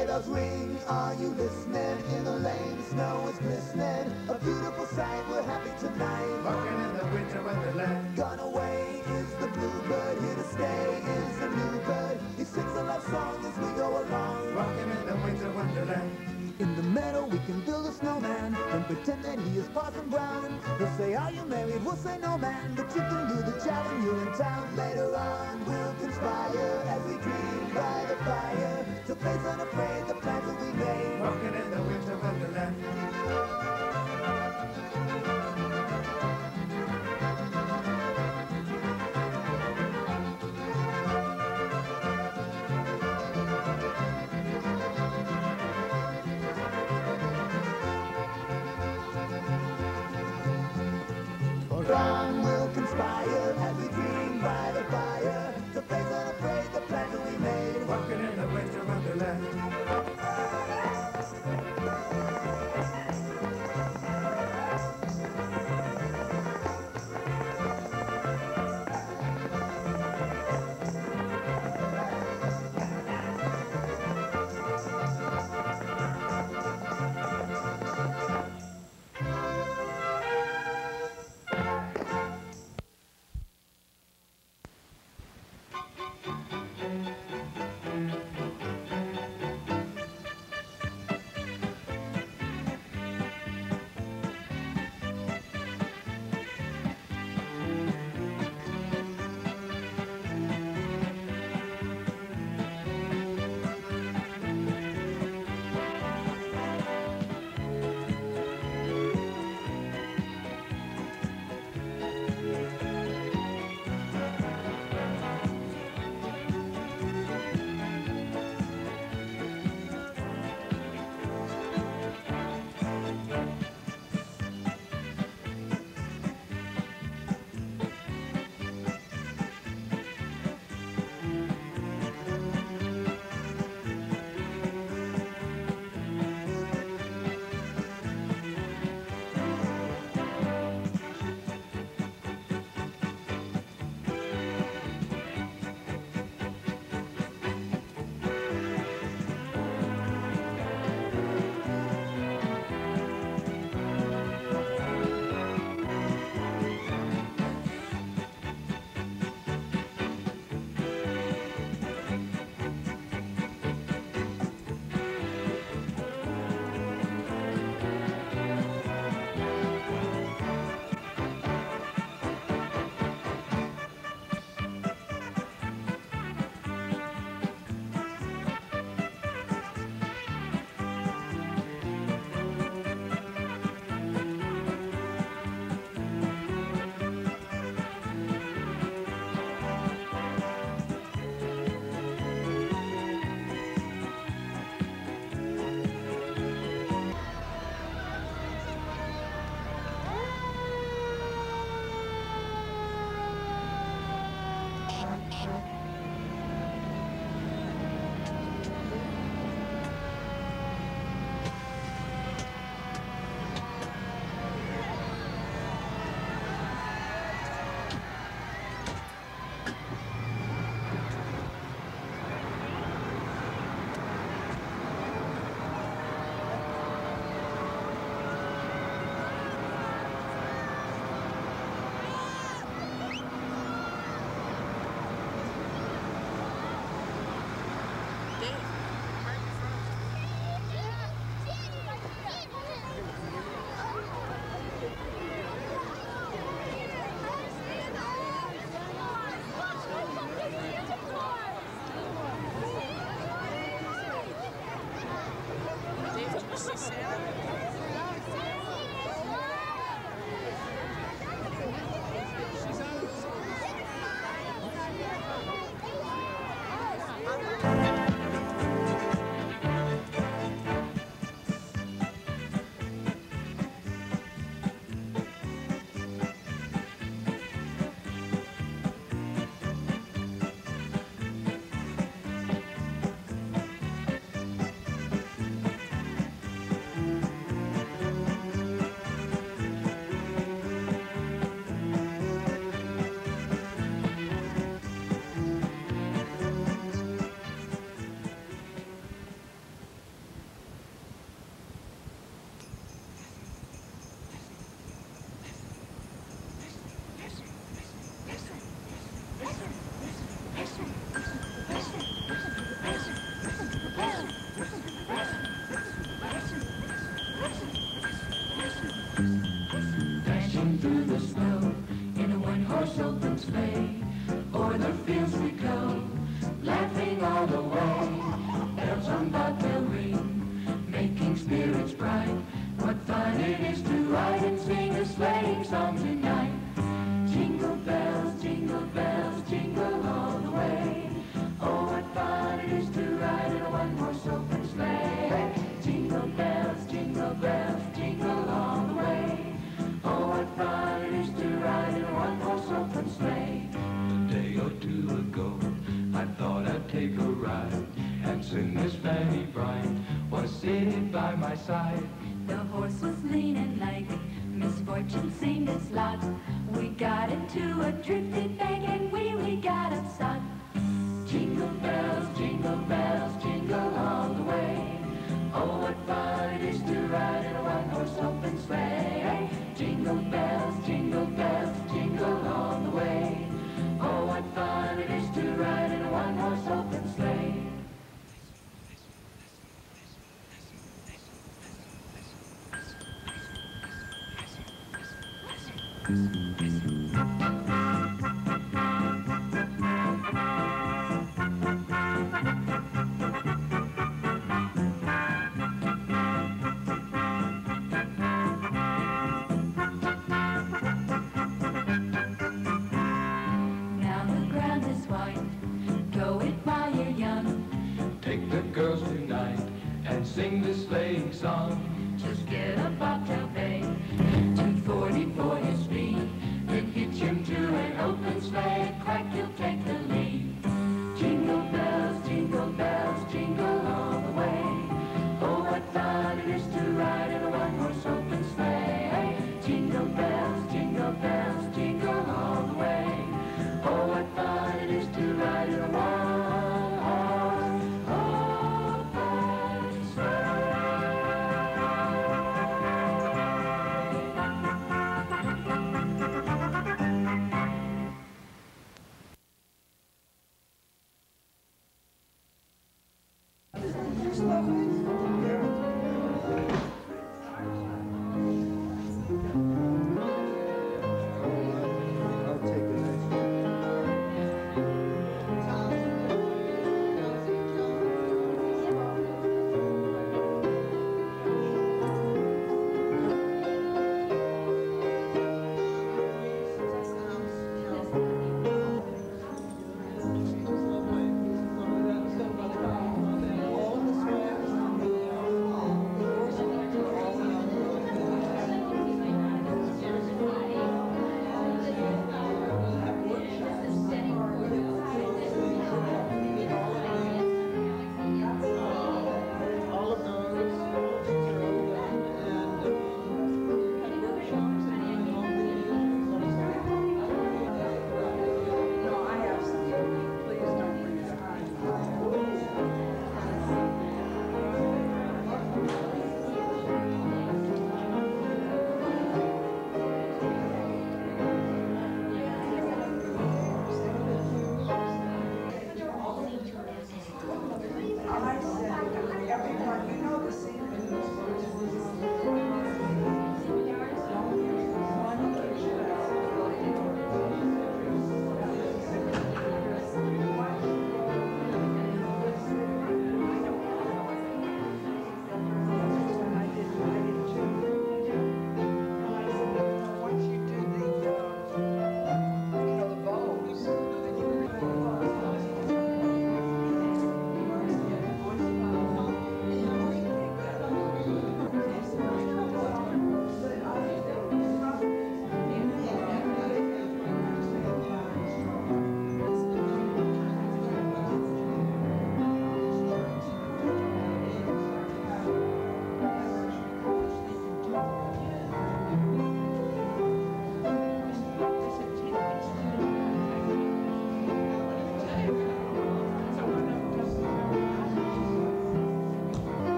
sleigh bells ring, are you listening? In the lane, the snow is glistening. A beautiful sight, we're happy tonight. Walking in the winter wonderland. Gone away is the bluebird, here to stay is the new bird. He sings a love song as we go along. Walking in the winter wonderland. In the meadow we can build a snowman and pretend that he is Parson Brown. He'll say, are you married? We'll say no, man, but you can do the job when you're in town. Later on we'll conspire as we dream by the fire, to face unafraid the plans will be made. Walking in the winter wonderland. On we'll conspire as we dream by the fire, to face unafraid the plans that we made. Walking in the winter wonderland. bringing spirits bright. What fun it is to ride and sing a sleighing song tonight. Jingle bells, jingle all the way. Oh, what fun it is to ride in a one-horse open sleigh. Jingle bells, jingle all the way. Oh, what fun it is to ride in a one-horse open sleigh. A day or two ago, I thought I'd take a ride, and soon Miss Fanny Bryant was sitting by my side. The horse was lean and lank, misfortune seemed its lot. We got into a drifted bank and we got upset. Jingle bells, jingle all the way. Oh, what fun it is to ride in a one-horse open sleigh. Jingle bells, jingle all the way. Oh, what fun it is to ride in a one-horse open sleigh. Now the ground is white, go it while you're young. Take the girls tonight and sing the sleighing song.